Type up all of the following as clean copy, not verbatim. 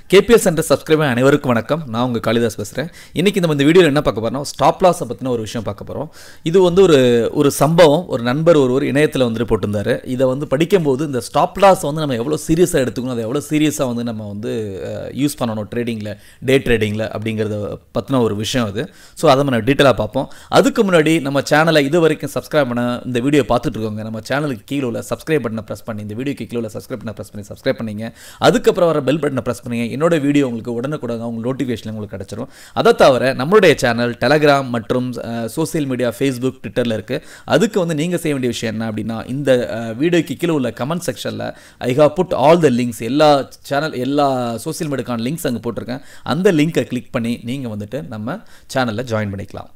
KPL Center subscriber அனைவருக்கும் வணக்கம். நான் உங்கள் காளிதாஸ் பேசுகிறேன். இன்றைக்கி நம்ம இந்த வீடியோவில் என்ன பார்க்க போகிறோம், ஸ்டாப் லாஸை பற்றின ஒரு விஷயம் பார்க்க போகிறோம். இது வந்து ஒரு சம்பவம். ஒரு நண்பர் ஒருவர் இணையத்தில் வந்துட்டு போட்டிருந்தார். இதை வந்து படிக்கும்போது இந்த ஸ்டாப் லாஸ் வந்து நம்ம எவ்வளோ சீரியஸாக எடுத்துக்கணும், அதை எவ்வளோ சீரியஸாக வந்து நம்ம வந்து யூஸ் பண்ணணும் ட்ரேடிங்கில், டே ட்ரேடிங்கில் அப்படிங்கிறத பற்றின ஒரு விஷயம் அது. ஸோ அதை நம்ம டீட்டெயிலாக பார்ப்போம். அதுக்கு முன்னாடி நம்ம சேனலை இது வரைக்கும் சப்ஸ்கிரைப் பண்ண இந்த வீடியோ பார்த்துட்டு இருக்கோங்க. நம்ம சேனலுக்கு கீழே உள்ள சப்ஸ்கிரைப் பட்டனை ப்ரெஸ் பண்ணி, இந்த வீடியோக்கு கீழே உள்ள சப்ஸ்கிரைப் பட்டனை ப்ரெஸ் பண்ணி சப்ஸ்கிரைப் பண்ணிங்க. அதுக்கப்புறம் வர பெல் பட்டனை ப்ரெஸ் பண்ணிங்க. என்னோட வீடியோ உங்களுக்கு உடனுக்குடன் உங்களுக்கு நோட்டிஃபிகேஷன் உங்களுக்கு கிடச்சிரும். அதை தவிர நம்மளுடைய சேனல் டெலகிராம் மற்றும் சோசியல் மீடியா ஃபேஸ்புக் ட்விட்டரில் இருக்குது. அதுக்கு வந்து நீங்கள் செய்ய வேண்டிய விஷயம் என்ன அப்படின்னா, இந்த வீடியோக்கு கீழே உள்ள கமெண்ட் செக்ஷனில் I have put all the links, எல்லா சேனல் எல்லா சோசியல் மீடியாக்கான லிங்க்ஸ் அங்கே போட்டிருக்கேன். அந்த லிங்கை கிளிக் பண்ணி நீங்கள் வந்துட்டு நம்ம சேனலில் ஜாயின் பண்ணிக்கலாம்.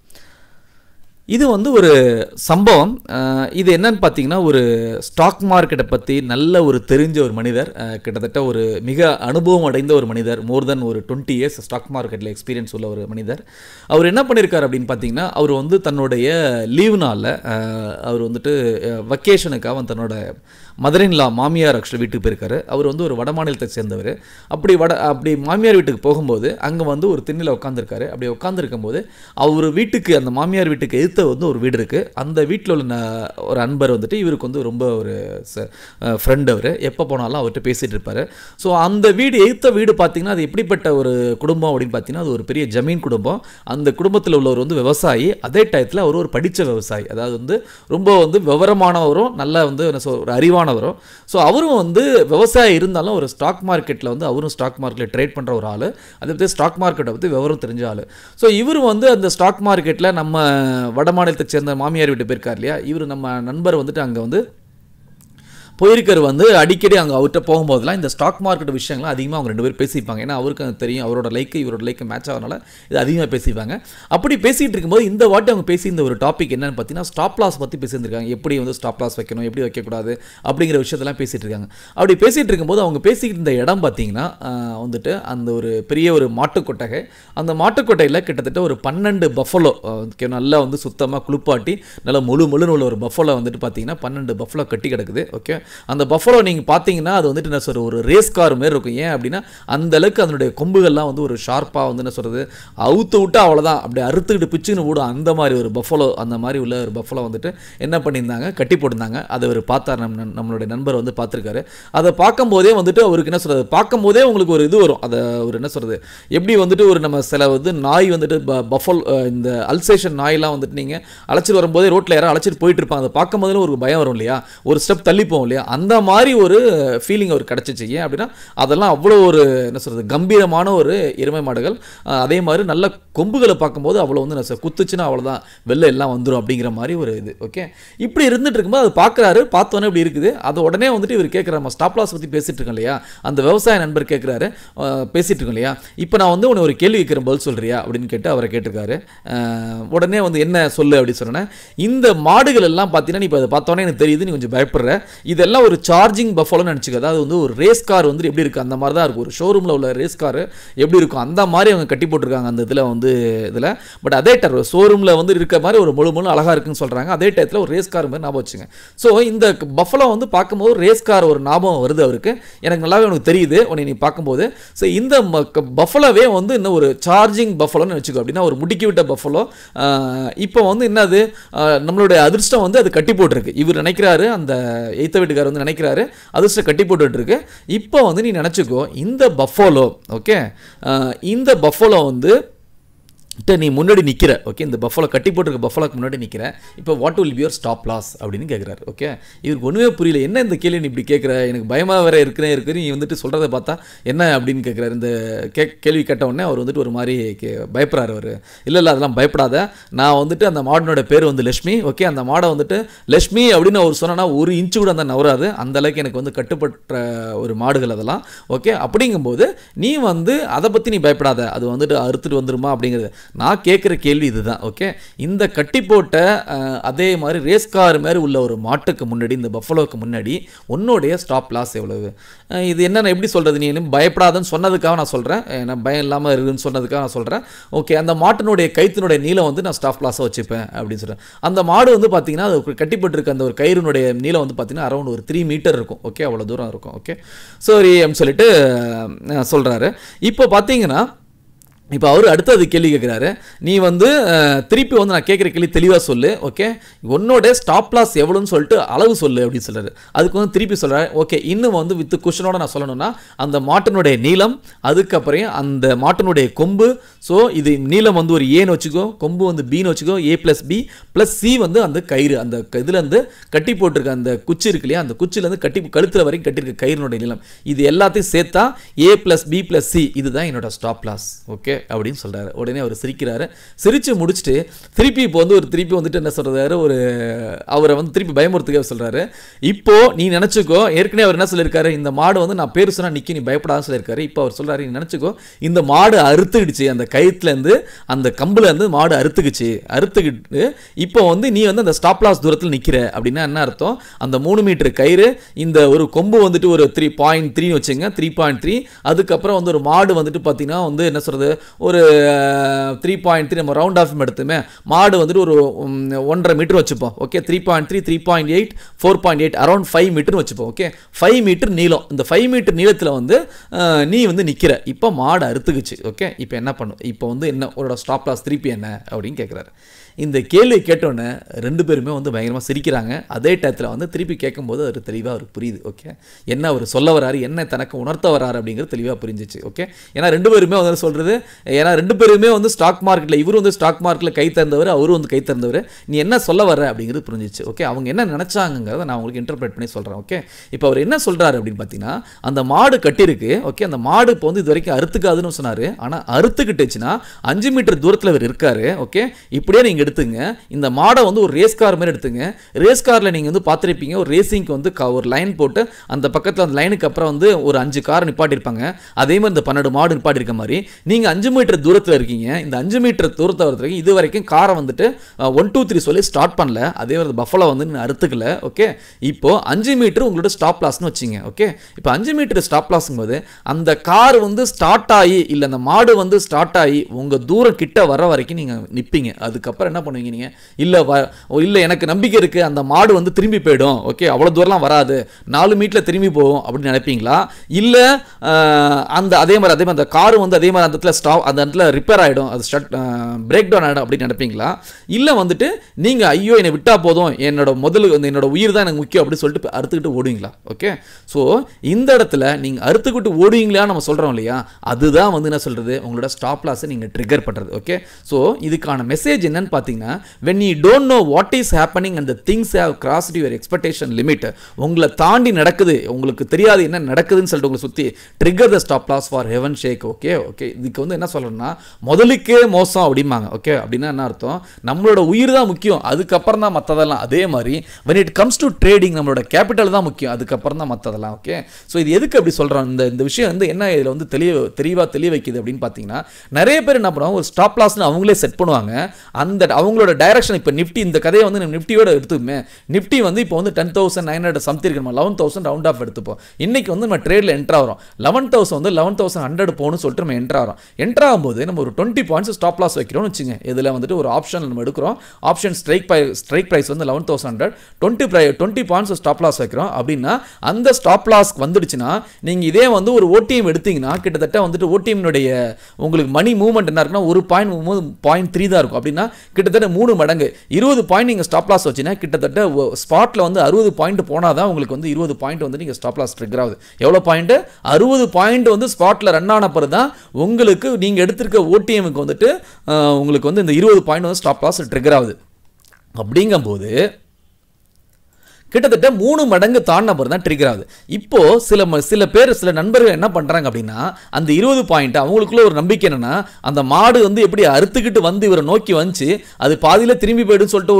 இது வந்து ஒரு சம்பவம். இது என்னன்னு பார்த்தீங்கன்னா, ஒரு ஸ்டாக் மார்க்கெட்டை பற்றி நல்ல ஒரு தெரிஞ்ச ஒரு மனிதர், கிட்டத்தட்ட ஒரு மிக அனுபவம் அடைந்த ஒரு மனிதர், மோர் தென் ஒரு 20 இயர்ஸ் ஸ்டாக் மார்க்கெட்டில் எக்ஸ்பீரியன்ஸ் உள்ள ஒரு மனிதர். அவர் என்ன பண்ணியிருக்கார் அப்படின்னு பார்த்தீங்கன்னா, அவர் வந்து தன்னுடைய லீவ் நாளில் அவர் வந்துட்டு வக்கேஷனுக்காக தன்னோட மதரின்லா மாமியார் ஆக்சுவலி வீட்டுக்கு போயிருக்காரு. அவர் வந்து ஒரு வட மாநிலத்தை சேர்ந்தவர். அப்படி மாமியார் வீட்டுக்கு போகும்போது அங்கே வந்து ஒரு திண்ணில் உட்காந்துருக்காரு. அப்படி உட்காந்துருக்கும்போது அவர் வீட்டுக்கு, அந்த மாமியார் வீட்டுக்கு எதிர்த்த வந்து ஒரு வீடு இருக்குது. அந்த வீட்டில் உள்ள ஒரு அன்பர் வந்துட்டு இவருக்கு வந்து ரொம்ப ஒரு ஃப்ரெண்ட். அவர் எப்போ போனாலும் அவர்கிட்ட பேசிகிட்டு இருப்பார். ஸோ அந்த வீடு எதிர்த்த வீடு பார்த்திங்கன்னா, அது எப்படிப்பட்ட ஒரு குடும்பம் அப்படின்னு பார்த்தீங்கன்னா, அது ஒரு பெரிய ஜமீன் குடும்பம். அந்த குடும்பத்தில் உள்ளவர் வந்து விவசாயி. அதே டயத்தில் அவர் ஒரு படித்த விவசாயி, அதாவது வந்து ரொம்ப வந்து விவரமானவரும், நல்ல வந்து ஒரு அறிவான வரும். ஸோ அவரும் வந்து விவசாயம் இருந்தாலும் ஒரு ஸ்டாக் மார்க்கெட்டில் வந்து அவரும் ஸ்டாக் மார்க்கெட்டில் ட்ரேட் பண்ணுற ஒரு ஆள். அதை பற்றி ஸ்டாக் மார்க்கெட்டை பற்றி விவரம் தெரிஞ்ச ஆள். ஸோ இவர் வந்து அந்த ஸ்டாக் மார்க்கெட்டில் நம்ம வட மாநிலத்தை சேர்ந்த மாமியார் வீட்டு போயிருக்கார் இல்லையா, இவர் நம்ம நண்பர் வந்துட்டு அங்கே வந்து போயிருக்கார். வந்து அடிக்கடி அங்கே அவர்கிட்ட போகும்போதெல்லாம் இந்த ஸ்டாக் மார்க்கெட் விஷயங்கள்லாம் அதிகமாக அவங்க ரெண்டு பேரும் பேசிப்பாங்க. ஏன்னா அவருக்கு அது தெரியும், அவரோட லைக்கு இவரோட லைக்கு மேட்ச் ஆகிறனால இது அதிகமாக பேசிப்பாங்க. அப்படி பேசிகிட்டு இருக்கும்போது இந்த வாட்டி அவங்க பேசி இந்த ஒரு டாபிக் என்னன்னு பார்த்தீங்கன்னா, ஸ்டாப் லாஸ் பற்றி பேசியிருக்காங்க. எப்படி வந்து ஸ்டாப் லாஸ் வைக்கணும், எப்படி வைக்கக்கூடாது அப்படிங்கிற விஷயத்தெல்லாம் பேசிகிட்டு இருக்காங்க. அப்படி பேசிகிட்டு இருக்கும்போது அவங்க பேசிக்கிட்டு இருந்த இடம் பார்த்தீங்கன்னா வந்துட்டு அந்த ஒரு பெரிய ஒரு மாட்டுக்கொட்டகை. அந்த மாட்டுக்கொட்டையில் கிட்டத்தட்ட ஒரு 12 பஃபலோ நல்லா வந்து சுத்தமாக குளிப்பாட்டி நல்லா முழுன்னு உள்ள ஒரு பஃபலோ வந்துட்டு பார்த்தீங்கன்னா 12 பஃபலோ கட்டி கிடக்குது. ஓகே, அந்த பஃபலோ நீங்கள் பார்த்தீங்கன்னா அது வந்துட்டு என்ன சொல்கிற ஒரு ரேஸ் கார் மாரி இருக்கும். ஏன் அப்படின்னா அந்த அளவுக்கு அதனுடைய கொம்புகள்லாம் வந்து ஒரு ஷார்ப்பாக வந்து என்ன சொல்கிறது, அவுத்து விட்டு அவ்வளோதான் அப்படியே அறுத்துக்கிட்டு பிச்சுன்னு விடும். அந்த மாதிரி ஒரு பஃபலோ, அந்த மாதிரி உள்ள ஒரு பஃபலோ வந்துட்டு என்ன பண்ணியிருந்தாங்க, கட்டி போட்டிருந்தாங்க. அதை அவர் பார்த்தார், நம்மளுடைய நண்பர் வந்து பார்த்துருக்காரு. அதை பார்க்கும்போதே வந்துட்டு அவருக்கு என்ன சொல்கிறது, பார்க்கும்போதே உங்களுக்கு ஒரு இது வரும். அதை ஒரு என்ன சொல்கிறது, எப்படி வந்துட்டு ஒரு நம்ம சில வந்து நாய் வந்துட்டு பஃபல் இந்த அல்சேஷன் நாயெல்லாம் வந்துட்டு நீங்கள் அழைச்சிட்டு வரும்போதே ரோட்டில் யாரும் அழைச்சிட்டு போயிட்டு இருப்பாங்க. அதை பார்க்கும்போதே ஒரு பயம் வரும் இல்லையா, ஒரு ஸ்டெப் தள்ளி போகும் இல்லையா, அந்த மாதிரி ஒரு ஃபீலிங் அவர் கிடச்சிச்சு. ஏன் அப்படின்னா அதெல்லாம் அவ்வளோ ஒரு என்ன சொல்கிறது, கம்பீரமான ஒரு எருமை மாடுகள். அதே மாதிரி நல்ல கொம்புகளை பார்க்கும்போது அவ்வளோ வந்து என்ன குத்துச்சுன்னா அவ்வளோதான், வெளில எல்லாம் வந்துடும் அப்படிங்கிற மாதிரி ஒரு இது. ஓகே, இப்படி இருந்துட்டு இருக்கும்போது அது பார்க்குறாரு. பார்த்தோன்னே இப்படி இருக்குது. அது உடனே வந்துட்டு இவர் கேட்குறாரு, நம்ம ஸ்டாப் லாஸ் பற்றி பேசிகிட்டு இருக்கோம் இல்லையா, அந்த விவசாய நண்பர் கேட்குறாரு, பேசிகிட்டு இருக்கோம் இல்லையா, இப்போ நான் வந்து உன்னை ஒரு கேள்வி கேட்குறேன், பதில் சொல்கிறியா அப்படின்னு கேட்டு அவரை கேட்டிருக்காரு. உடனே வந்து என்ன சொல்லு அப்படின்னு சொன்னேன், இந்த மாடுகள் எல்லாம் பார்த்தீங்கன்னா நீ இப்போ அதை பார்த்தோன்னே எனக்கு தெரியுது, நீ கொஞ்சம் பயப்படுற, இதெல்லாம் ஒரு சார்ஜிங் பஃபலோன்னு நினச்சிக்க. அதாவது வந்து ஒரு ரேஸ் கார் வந்து எப்படி இருக்குது அந்த மாதிரி தான் இருக்கும். ஒரு ஷோரூமில் உள்ள ரேஸ் கார் எப்படி இருக்கும் அந்த மாதிரி அவங்க கட்டி போட்டிருக்காங்க அந்த இதில் வந்து இதில். பட் அதே டைம் ஷோரூமில் வந்து இருக்க மாதிரி ஒரு முழு அழகாக இருக்குன்னு சொல்கிறாங்க. அதே டயத்தில் ஒரு ரேஸ் கார் மாதிரி ஞாபகம் வச்சுங்க. ஸோ இந்த பஃபலோ வந்து பார்க்கும்போது ரேஸ் கார் ஒரு ஞாபகம் வருது அவருக்கு. எனக்கு நல்லாவே உனக்கு தெரியுது உன்னை நீ பார்க்கும்போது. ஸோ இந்த பஃபலோவே வந்து இன்னும் ஒரு சார்ஜிங் பஃபலோன்னு வச்சுக்கோ. அப்படின்னா ஒரு முடுக்கி விட்ட பஃபலோ. இப்போ வந்து என்னது, நம்மளுடைய அதிர்ஷ்டம் வந்து அது கட்டி போட்டிருக்கு. இவர் நினைக்கிறாரு, அந்த எய்த்த வீட்டுக்காரர் வந்து நினைக்கிறாரு அதிர்ஷ்டம் கட்டி போட்டுட்டு இருக்கு. இப்போ வந்து நீ நினச்சிக்கோ, இந்த பஃபலோ, ஓகே, இந்த பஃபலோ வந்து நீ முன்னாடி நிற்கிற. ஓகே, இந்த பஃபலோ கட்டி போட்டிருக்க பஃபலோக்கு முன்னாடி நிற்கிற. இப்போ what will be your stop loss அப்படின்னு கேட்குறாரு. ஓகே, இவருக்கு ஒன்றுமே புரியல. என்ன இந்த கேள்வி நீ இப்படி கேட்குற, எனக்கு பயமாக வேற இருக்கு நீ வந்துட்டு சொல்கிறத பார்த்தா என்ன அப்படின்னு கேட்குறாரு. இந்த கேள்வி கேட்ட உடனே அவர் வந்துட்டு ஒரு மாதிரி பயப்படுறாரு. அவர் இல்லை அதெல்லாம் பயப்படாத, நான் வந்துட்டு அந்த மாடனோட பேர் வந்து லட்சுமி. ஓகே, அந்த மாடை வந்துட்டு லட்சுமி அப்படின்னு அவர் சொன்னா ஒரு இன்ச்சு கூட அந்த நவராது. அந்த அளவுக்கு எனக்கு வந்து கட்டுப்பட்ட ஒரு மாடுகள் அதெல்லாம். ஓகே, அப்படிங்கும்போது நீ வந்து அதை பற்றி நீ பயப்படாத, அது வந்துட்டு அறுத்துட்டு வந்துருமா அப்படிங்கிறது. நான் கேட்குற கேள்வி இதுதான். ஓகே, இந்த கட்டி போட்ட அதே மாதிரி ரேஸ் கார் மாதிரி உள்ள ஒரு மாட்டுக்கு முன்னாடி, இந்த பஃபலோவுக்கு முன்னாடி உன்னுடைய ஸ்டாப் லாஸ் எவ்வளவு? இது என்ன எப்படி சொல்கிறது, நீ இன்னும் பயப்படாதுன்னு சொன்னதுக்காக நான் சொல்கிறேன், நான் பயம் இல்லாமல் இருக்குன்னு சொன்னதுக்காக நான் சொல்கிறேன். ஓகே, அந்த மாட்டினுடைய கைத்தினுடைய நீளம் வந்து நான் ஸ்டாப் லாஸை வச்சுப்பேன் அப்படின்னு சொல்கிறேன். அந்த மாடு வந்து பார்த்தீங்கன்னா அது கட்டிப்பட்டிருக்க அந்த ஒரு கயிறுனுடைய நீளம் வந்து பார்த்தீங்கன்னா அரௌண்ட் ஒரு 3 மீட்டர் இருக்கும். ஓகே, அவ்வளோ தூரம் இருக்கும். ஓகே, சரி அப்படின்னு சொல்லிட்டு சொல்கிறாரு. இப்போ பார்த்தீங்கன்னா இப்போ அவர் அடுத்தது கேள்வி கேட்குறாரு, நீ வந்து திருப்பி வந்து நான் கேட்குற கேள்வி தெளிவாக சொல்லு. ஓகே, உன்னோட ஸ்டாப் லாஸ் எவ்வளோன்னு சொல்லிட்டு அளவு சொல்லு அப்படின்னு சொல்கிறாரு. அதுக்கு வந்து திருப்பி சொல்கிறாரு, ஓகே இன்னும் வந்து வித் குஷனோட நான் சொல்லணும்னா அந்த மாட்டினுடைய நீளம், அதுக்கப்புறம் அந்த மாட்டினுடைய கொம்பு. ஸோ இது நீளம் வந்து ஒரு ஏன்னு வச்சுக்கோ, கொம்பு வந்து பின்னு வச்சுக்கோ, A + B + C வந்து அந்த கயிறு, அந்த இதுலேருந்து கட்டி போட்டிருக்க அந்த குச்சி இருக்கு இல்லையா, அந்த குச்சிலேருந்து கட்டி கழுத்தில் வரைக்கும் கட்டியிருக்க கயிறுனுடைய நீளம், இது எல்லாத்தையும் சேர்த்தா A + B + C இதுதான் என்னோட ஸ்டாப் லாஸ். ஓகே அப்படின்னு சொல்றாரு. உடனே அவர் சிரிக்கிறாரு. சிரிச்சு முடிச்சுட்டு திருப்பி இப்போ வந்து திருப்பி வந்துட்டு என்ன சொல்றாரு, அவரை வந்து திருப்பி பயமுறுத்துக்க சொல்றாரு. இப்போ நீ நினைச்சுக்கோ, ஏற்கனவே அவர் என்ன சொல்லியிருக்காரு, இந்த மாடு வந்து நான் பேர் சொன்னா நிக்கி, நீ பயப்படாத சொல்லியிருக்காரு. இப்போ அவர் சொல்றாரு, நீ நினைச்சுக்கோ இந்த மாடு அறுத்துக்கிடுச்சு, அந்த கயிற்றுல இருந்து அந்த கம்புல இருந்து மாடு அறுத்துக்கிட்டு இப்போ வந்து நீ வந்து அந்த ஸ்டாப் லாஸ் தூரத்தில் நிக்கிற அப்படின்னா என்ன அர்த்தம், அந்த 3 மீட்டர் கயிறு, இந்த ஒரு கொம்பு வந்துட்டு ஒரு 3.3 வச்சுங்க, 3.3, அதுக்கப்புறம் வந்து ஒரு மாடு வந்துட்டு பார்த்தீங்கன்னா வந்து என்ன சொல்றது ஒரு 3.3 நம்ம ரவுண்ட் ஆஃப் எடுத்துமே, மாடு வந்துட்டு ஒரு 1.5 மீட்டர் வச்சுப்போம். ஓகே, 3.3, 3.8, 4.8 அரௌண்ட் 5 மீட்டர் வச்சுப்போம். ஓகே, 5 மீட்டர் நீளம். இந்த 5 மீட்டர் நீளத்தில் வந்து நீ வந்து நிற்கிற, இப்போ மாடு அறுத்துக்குச்சு. ஓகே, இப்போ என்ன பண்ணும், இப்போ வந்து என்ன உங்களோட ஸ்டாப் லாஸ் திருப்பி என்ன அப்படின்னு கேட்குறாரு. இந்த கேள்வி கேட்டோன்னே 2 பேருமே வந்து பயங்கரமாக சிரிக்கிறாங்க. அதே டயத்தில் வந்து திருப்பி கேட்கும்போது அது தெளிவாக அவருக்கு புரியுது. ஓகே, என்ன அவர் சொல்ல வராரு, என்ன தனக்கு உணர்த்த வராரு அப்படிங்கிறது தெளிவாக புரிஞ்சிச்சு. ஓகே, ஏன்னா 2 பேருமே வந்து சொல்கிறது, ஏன்னா 2 பேருமே வந்து ஸ்டாக் மார்க்கெட்டில், இவர் வந்து ஸ்டாக் மார்க்கெட்டில் கை திறந்தவர், அவரும் வந்து கை திறந்தவர், நீ என்ன சொல்ல வர அப்படிங்கிறது புரிஞ்சிச்சு. ஓகே, அவங்க என்ன நினச்சாங்கிறத நான் உங்களுக்கு இன்டர்பிரேட் பண்ணி சொல்கிறேன். ஓகே, இப்போ அவர் என்ன சொல்கிறாரு அப்படின்னு பார்த்தீங்கன்னா, அந்த மாடு கட்டியிருக்கு. ஓகே, அந்த மாடு இப்போ வந்து இது வரைக்கும் அறுத்துக்காதுன்னு சொன்னார், ஆனால் அறுத்துக்கிட்டுச்சுன்னா 5 மீட்டர் தூரத்தில் அவர் இருக்காரு. ஓகே, இப்படியே நீங்கள் எடுத்துங்க, இந்த மாடை வந்து ஒரு ரேஸ் கார் மாதிரி எடுத்துங்க. ரேஸ் காரில் நீங்கள் வந்து பார்த்துருப்பீங்க, ஒரு ரேசிங்க்கு வந்து ஒரு லைன் போட்டு அந்த பக்கத்தில் அந்த லைனுக்கு அப்புறம் வந்து ஒரு 5 கார் நிப்பாட்டியிருப்பாங்க. அதே மாதிரி இந்த 12 மாடு நிப்பாட்டிருக்க மாதிரி நீங்கள் 5 மீட்டர் தூரத்தில் இருக்கீங்க. இந்த 5 மீட்டர் தூரத்தை வரதுக்கு இது வரைக்கும் காரை வந்துட்டு 1 2 3 சொல்லி ஸ்டார்ட் பண்ணல, அதே ஒரு பஃபலோ வந்து நீங்கள் அறுத்துக்கல. ஓகே, இப்போ 5 மீட்டர் உங்களோட ஸ்டாப் லாஸ்னு வச்சிங்க. ஓகே, இப்போ 5 மீட்டர் ஸ்டாப் லாஸ்ங்கும் போது அந்த கார் வந்து ஸ்டார்ட் ஆகி, இல்லை அந்த மாடு வந்து ஸ்டார்ட் ஆகி உங்கள் தூரம் கிட்ட வர வரைக்கும் நீங்கள் நிற்பீங்க. அதுக்கப்புறம் என்ன பண்ணுவீங்க, இல்லை எனக்கு நம்பிக்கை இருக்கு அந்த மாடு வந்து திரும்பி போயிடும், ஓகே அவ்வளவு தூரம்லாம் வராது, 4 மீட்டர்ல திரும்பி போகும் அப்படின்னு நினைப்பீங்களா? இல்ல அந்த அதே மாதிரி அந்த கார் வந்து அதே மாதிரி அந்த இடத்துல ஸ்டாப், அந்த இடத்துல ரிப்பேர் ஆகிடும், அது பிரேக் டவுன் ஆகிடும் அப்படின்னு நினைப்பீங்களா? இல்லை வந்துட்டு நீங்கள் ஐயோ என்னை விட்டா போதும், என்னோட உயிர் தான் எனக்கு முக்கியம் அப்படின்னு சொல்லிட்டு அறுத்துக்கிட்டு ஓடுவீங்களா? ஓகே, ஸோ இந்த இடத்துல நீங்கள் அறுத்துக்கிட்டு ஓடுவீங்களா நம்ம சொல்கிறோம் இல்லையா, அதுதான் வந்து என்ன சொல்கிறது, உங்களோட ஸ்டாப் லாஸை நீங்கள் ட்ரிகர் பண்ணுறது. ஓகே, ஸோ இதுக்கான மெசேஜ் என்னன்னு பார்த்தீங்கன்னா, when you don't know what is happening and the things have crossed your expectation limit, உங்களை தாண்டி நடக்குது, உங்களுக்கு தெரியாது என்ன நடக்குதுன்னு சொல்லிட்டு உங்களை சுற்றி trigger the stop loss for heaven shake. Okay, இதுக்கு வந்து என்ன சொல்கிறேன்னா, முதலுக்கே மோசம் அப்படிம்பாங்க. ஓகே, அப்படின்னா என்ன அர்த்தம், நம்மளோட உயிர் தான் முக்கியம், அதுக்கப்புறம் தான் மற்றதெல்லாம். அதே மாதிரி when it comes to trading நம்மளோட கேபிட்டல் தான் முக்கியம், அதுக்கப்புறம் தான் மற்றதெல்லாம். ஓகே, ஸோ இது எதுக்கு அப்படி சொல்கிறோம், இந்த விஷயம் வந்து என்ன இதில் வந்து தெளிவாக வைக்குது அப்படின்னு பார்த்தீங்கன்னா, நிறைய பேர் என்ன பண்ணுவாங்க, ஒரு ஸ்டாப் லாஸ்ன்னு அவங்களே செட் பண்ணுவாங்க. அந்த அவங்களோட டைரக்ஷன், இப்போ நிஃப்டி இந்த கதையை வந்து நிஃப்டியோட எடுத்துக்குமே, நிஃப்டி வந்து இப்போ வந்து 10,900 சம்திங் இருக்கு, 11,000 ரவுண்ட் ஆஃப் எடுத்துப்போம். இன்னைக்கு வந்து நம்ம ட்ரேடில் என்ட்ரு ஆகிறோம், 11,000 வந்து 11,100 போகணும்னு சொல்லிட்டு நம்ம என்ட்ரு ஆகிறோம். என்ட்ரு ஆகும்போது நம்ம ஒரு 20 பாயிண்ட்ஸ் ஸ்டாப் லாஸ் வைக்கிறோம்னு வச்சுங்க. இதில் வந்துட்டு ஒரு ஆப்ஷன் நம்ம எடுக்கிறோம், ஆப்ஷன் ஸ்ட்ரைக் ப்ரைஸ் வந்து 11,100, 20 பாயிண்ட்ஸ் ஸ்டாப் லாஸ் வைக்கிறோம் அப்படின்னா, அந்த ஸ்டாப் லாஸ் வந்துடுச்சுன்னா நீங்கள் இதே வந்து ஒரு ஓடிஎம் எடுத்தீங்கன்னா கிட்டத்தட்ட வந்துட்டு ஓடிஎம்னுடைய உங்களுக்கு மணி மூவ்மெண்ட் என்ன இருக்குன்னா 1.3 தான் இருக்கும். அப்படின்னா கிட்டத்தட்ட 3 மடங்கு 20 பாயிண்ட் நீங்கள் ஸ்டாப் லாஸ் வச்சுன்னா கிட்டத்தட்ட ஸ்பாட்டில் வந்து 60 பாயிண்ட் போனால் தான் உங்களுக்கு வந்து 20 பாயிண்ட் வந்து நீங்கள் ஸ்டாப் லாஸ் ட்ரிகர் ஆகுது. எவ்வளோ பாயிண்ட்? 60 பாயிண்ட் வந்து ஸ்பாட்டில் ரன் ஆன பிறகு தான் உங்களுக்கு நீங்கள் எடுத்திருக்க ஓடிஎம்க்கு வந்துட்டு உங்களுக்கு வந்து இந்த 20 பாயிண்ட் வந்து ஸ்டாப் லாஸ் ட்ரிகர் ஆகுது. அப்படிங்கும்போது கிட்டத்தட்ட 3 மடங்கு தாண்டின பிறகு தான் ட்ரிகர் ஆகுது. இப்போ சில பேர் சில நண்பர்கள் என்ன பண்றாங்க அப்படின்னா, அந்த 20 பாயிண்ட் அவங்களுக்குள்ள ஒரு நம்பிக்கை என்னன்னா, அந்த மாடு வந்து எப்படி அறுத்துக்கிட்டு வந்து இவரை நோக்கி வந்துச்சு, அது பாதியில திரும்பி போயிடுன்னு சொல்லிட்டு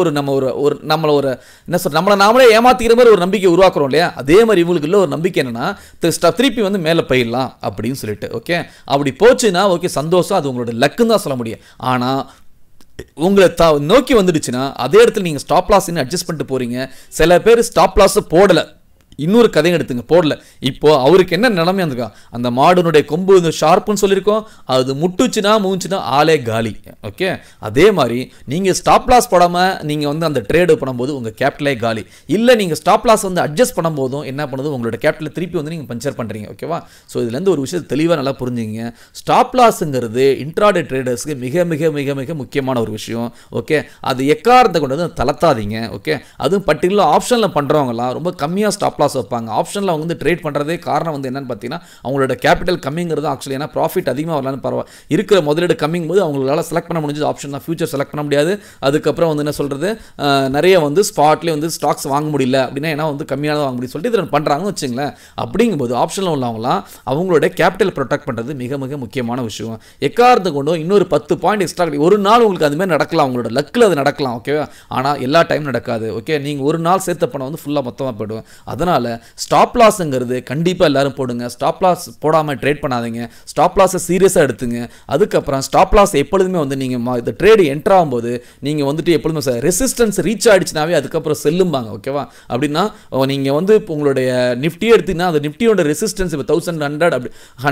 நம்மளை நாமளே ஏமாத்திக்கிற மாதிரி ஒரு நம்பிக்கை உருவாக்குறோம் இல்லையா, அதே மாதிரி இவங்களுக்குள்ள ஒரு நம்பிக்கை என்னன்னா திருப்பி வந்து மேலே போயிடலாம் அப்படின்னு சொல்லிட்டு. ஓகே, அப்படி போச்சுன்னா ஓகே சந்தோஷம், அது உங்களோட லக்குன்னு தான் சொல்ல முடியும். ஆனால் உங்களை நோக்கி வந்துடுச்சுன்னா அதே இடத்துல நீங்கள் ஸ்டாப் லாஸ் அட்ஜஸ்ட் பண்ணிட்டு போறீங்க. சில பேர் ஸ்டாப் லாஸ் போடலை, இன்னொரு கதையை எடுத்துங்க, போடல. இப்போ அவருக்கு என்ன நிலைமை இருந்துக்கா, அந்த மாடுனுடைய கொம்பு ஷார்ப்புன்னு சொல்லியிருக்கோம், அது முட்டுச்சுன்னா மூச்சுன்னா ஆளே காலி. ஓகே, அதே மாதிரி நீங்கள் ஸ்டாப் லாஸ் போடாமல் நீங்கள் வந்து அந்த ட்ரேடு பண்ணும்போது உங்கள் கேபிட்டலே காலி. இல்லை நீங்கள் ஸ்டாப் லாஸ் வந்து அட்ஜஸ்ட் பண்ணும்போதும் என்ன பண்ணுது, உங்களோட கேபிட்டலை திருப்பி வந்து நீங்கள் பஞ்சர் பண்ணுறீங்க. ஓகேவா, ஸோ இதுலேருந்து ஒரு விஷயத்தை தெளிவாக நல்லா புரிஞ்சுங்க. ஸ்டாப் லாஸுங்கிறது இன்ட்ராடே ட்ரேடர்ஸ்க்கு மிக மிக மிக மிக முக்கியமான ஒரு விஷயம். ஓகே, அது எக்காரத்தை கொண்டு வந்து தளர்த்தாதீங்க. ஓகே, அதுவும் பர்டிகுலர் ஆப்ஷனில் பண்ணுறவங்களாம் ரொம்ப கம்மியாக ஸ்டாப் லாஸ் வைப்பாங்க. ஆப்ஷனில் அவங்க வந்து ட்ரேட் பண்ணுறதே காரணம் வந்து என்னன்னு பார்த்தீங்கன்னா, அவங்களோட கேபிட்டல் கம்மிங்கிறது ஆக்சுவலி ஏன்னா ப்ராஃபிட் அதிகமாக வரலான்னு பரவாயில்ல, இருக்கிற முதலீடு கம்மிங் போது அவங்களால செலக்ட் பண்ண முடிஞ்சது ஆப்ஷன் தான், ஃபியூச்சர் செலக்ட் பண்ண முடியாது. அதுக்கப்புறம் வந்து என்ன சொல்கிறது, நிறைய வந்து ஸ்பாட்லேயே வந்து ஸ்டாக்ஸ் வாங்க முடியல அப்படின்னா ஏன்னா வந்து கம்மியாக வாங்க முடியும் சொல்லிட்டு இதில் பண்ணுறாங்கன்னு வச்சுங்களேன். அப்படிங்கும்போது ஆப்ஷனில் உள்ளவங்களாம் அவங்களோட கேபிட்டல் ப்ரொடெக்ட் பண்ணுறது மிக மிக முக்கியமான விஷயம். எக்காரத்தை கொண்டும் இன்னொரு 10 பாயிண்ட் எக்ஸ்ட்ரா ஒரு நாள் உங்களுக்கு அது மாதிரி நடக்கலாம், உங்களோட லக்கில் அது நடக்கலாம். ஓகேவா, ஆனால் எல்லா டைம் நடக்காது. ஓகே, நீங்கள் ஒரு நாள் சேர்த்த பணம் வந்து ஃபுல்லாக மொத்தமாக போய்டும். அதனால் ஸ்டாப் லாஸ்ங்கிறது கண்டிப்பாக எல்லாரும் போடுங்க. ஸ்டாப் லாஸ் போடாமல் ட்ரேட் பண்ணாதீங்க. ஸ்டாப் லாஸை சீரியஸாக எடுத்துங்க. அதுக்கப்புறம் ஸ்டாப் லாஸ் எப்பொழுதுமே வந்து நீங்கள் இந்த ட்ரேடு என்ட்ரு ஆகும்போது நீங்கள் வந்துட்டு எப்பொழுதுமே ரெசிஸ்டன்ஸ் ரீச் ஆகிடுச்சுனாவே அதுக்கப்புறம் செல்லும்பாங்க. ஓகேவா, அப்படின்னா நீங்கள் வந்து உங்களுடைய நிஃப்டி எடுத்தீங்கன்னா அந்த நிஃப்டியோட ரெசிஸ்டன்ஸ் இப்போ 1100 அப்படி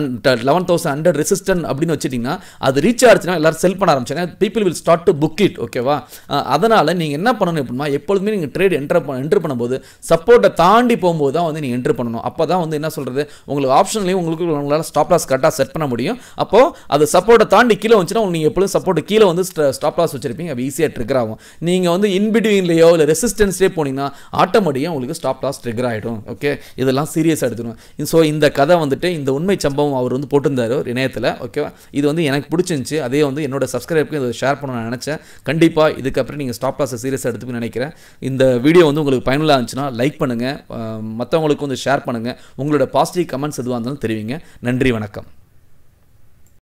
11,100 ரெசிஸ்டன்ட் அப்படின்னு வச்சுட்டிங்கன்னா அது ரீச் ஆகிடுச்சுன்னா எல்லாரும் செல் பண்ண ஆரம்பிச்சாங்க. People will start to book it. ஓகேவா, அதனால் நீங்கள் என்ன பண்ணணும் அப்படின்னா, எப்பொழுதுமே நீங்கள் ட்ரேட் என்ட்ரு பண்ணும்போது சப்போர்ட்டை தாண்டி போகும்போது தான் வந்து நீங்கள் என்ட்ரு பண்ணணும். அப்போ தான் வந்து என்ன சொல்கிறது, உங்களுக்கு ஆப்ஷன்லையும் உங்களால் ஸ்டாப் லாஸ் கரெக்டாக செட் பண்ண முடியும். அப்போது அது சப்போர்ட்டை தாண்டி கீழே வந்துச்சுன்னா நீங்கள் எப்பொழுதும் சப்போர்ட் கீழே வந்து ஸ்டாப் லாஸ் வச்சிருப்பீங்க, அது ஈஸியாக ட்ரிகர் ஆகும். நீங்கள் வந்து இன்பிட்வீன்லையோ இல்லை ரெசிஸ்டன்ஸ்லேயே போனீங்கன்னா ஆட்டோமேட்டிக்காக உங்களுக்கு ஸ்டாப் லாஸ் ட்ரிகர் ஆகிடும். ஓகே, இதெல்லாம் சீரியஸாக எடுத்துக்கணும். ஸோ இந்த கதை வந்துட்டு இந்த உண்மை சம்பவம் அவர் வந்து போட்டிருந்தார் ஒரு இணையத்தில். ஓகேவா, இது வந்து எனக்கு பிடிச்சிருந்துச்சு. அதே வந்து என்னோட சப்ஸ்கிரைபருக்கு இதை ஷேர் பண்ண நான் நினச்சேன். கண்டிப்பாக இதுக்கப்புறம் நீங்கள் ஸ்டாப் லாஸை சீரியஸாக எடுத்துக்கணும்னு நினைக்கிறேன். இந்த வீடியோ வந்து உங்களுக்கு பயனுள்ளதாக இருந்துச்சுன்னா லைக் பண்ணுங்கள், மற்றவங்களுக்கு வந்து ஷேர் பண்ணுங்கள். உங்களோட பாசிட்டிவ் கமெண்ட்ஸ் எதுவாக இருந்தாலும் தெரிவிங்க. நன்றி, வணக்கம்.